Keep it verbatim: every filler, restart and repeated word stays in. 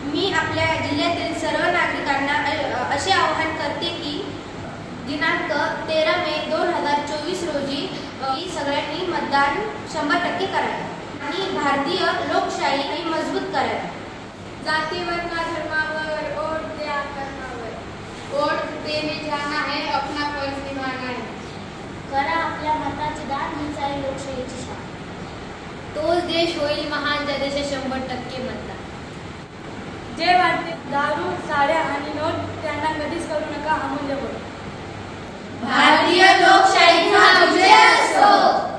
मी आपल्या जिल्ह्यातील सर्व नागरिकांना असे आवाहन करते की दिनांक तेरा मे दोन हजार चोवीस रोजी सगळ्यांनी मतदान शंभर टक्के करावे आणि भारतीय लोकशाही मजबूत करावी। जाति वर्ण धर्मावर वोट द्या कर्मावर, वोट देने जाना है, अपना फर्ज निभाना है। करा आपल्या मताचे दान, हीच आहे लोकशाहीची शान। तोच देश होईल महान ज्या देशात शंभर टक्के मतदान। जे वाटते दारू साड्या आणि नोट त्यांना कधीच करू नका अमूल्य वोट। भारतीय लोकशाहीचा विजय असो।